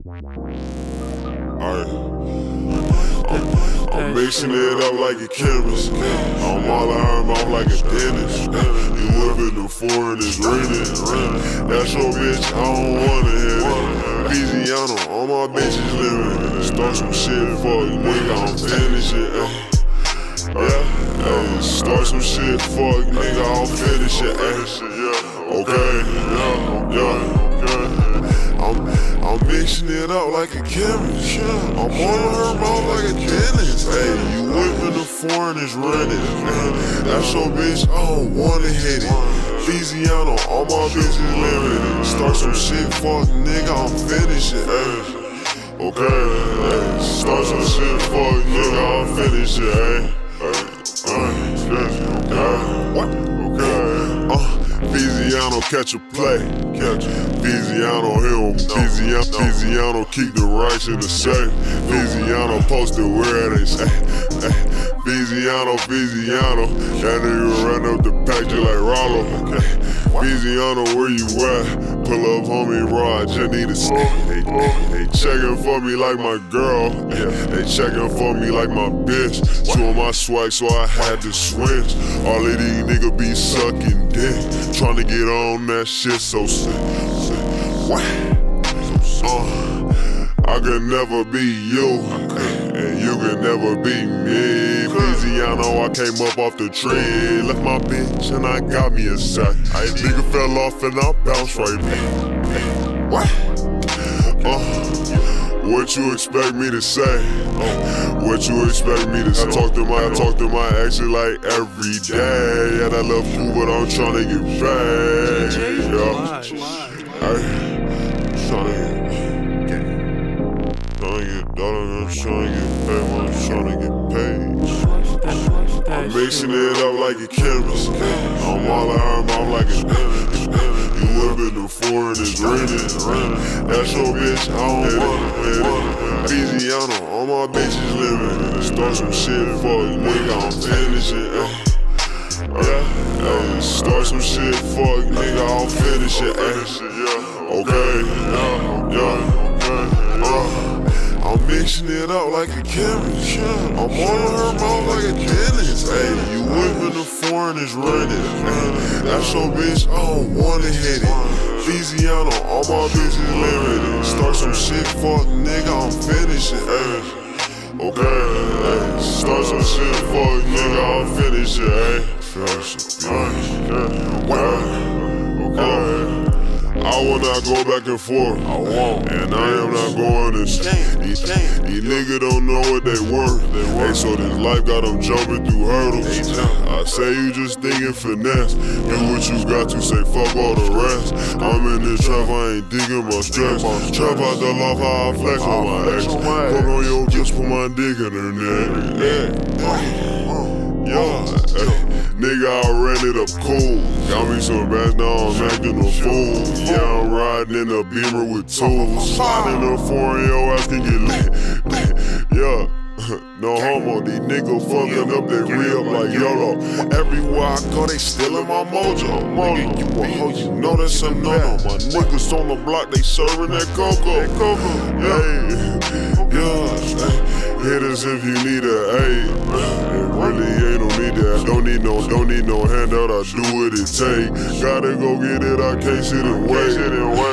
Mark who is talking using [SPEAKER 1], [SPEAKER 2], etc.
[SPEAKER 1] I'm mixing it up like a chemist. I'm all her mouth like a dentist. You whipping the foreign is rented. That's your bitch, I don't wanna hit it. Veziano, all my bitches living. Start some shit, fuck nigga, I'm finishing. Yeah, start some shit, fuck nigga, I'll finish it. Okay. I'm mixing it up like a chemist. I'm on her mouth like a dentist. Hey, you whipping the foreign is rented. That's your bitch, I don't wanna hit it. Veziano, all my bitches limited. Start some shit, fuck nigga, I'm finishing. Okay, start some shit, fuck nigga, I'm finishing. Veziano catch a play. Veziano him. Veziano keep the rights in the safe. Veziano posted where they say. Veziano. That nigga run up the pack just like Rollo. Veziano, where you at? Pull up, homie, Rod, just need a they checking for me like my girl. They checking for me like my bitch. Two of my swag, so I had to switch. All of these niggas be sucking dick. Tryna get on that shit so sick. I could never be you, and you could never be me. Veziano, I came up off the tree, left my bitch and I got me a sack. Nigga fell off and I bounced right back. What you expect me to say? What you expect me to say? I talk to my exes like every day. Yeah, that love cool, but I'm tryna get paid. I'm tryna get paid. I'm mixing it up like a chemist. I'm all her mouth like a dentist. You whipping the foreign is rented. That's your bitch, I don't wanna hit it. Veziano, all my bitches living. Start some shit, fuck nigga, I'm finishing. Start some shit, fuck nigga, I'll finish it. I'm mixing it up like a chemist. I'm on her mouth like a dentist. Hey, you whipping the foreign is rented. That's your bitch, I don't wanna hit it. Veziano, all my bitches limited. Start some shit, fuck nigga, I'm finishing. Okay, start some shit, fuck nigga, I'll finish it. I will not go back and forth. I won't. And I am not going to these niggas don't know what they worth. Hey, so this life got them jumping through hurdles. I say you just thinking finesse. Do what you got to say, fuck all the rest. I'm in this trap, I ain't thinking about stress. Trap out the loft, how I flex on my ex. Put on your bitch, put my dick in her neck. Nigga, I ran it up cool. Got me some bags, now I'm acting a fool. Yeah, I'm riding in a Beamer with tools. Sliding in a foreign, your ass can get lit. No homo, these niggas fucking up, they re-up like YOLO. Everywhere I go, they stealing my mojo. Nigga, you a hoe, you know that's a no-no. My niggas on the block, they serving that cocoa. Hit us if you need a aid. It really ain't no need that. Don't need no handout, I do what it take. Gotta go get it, I can't sit and wait.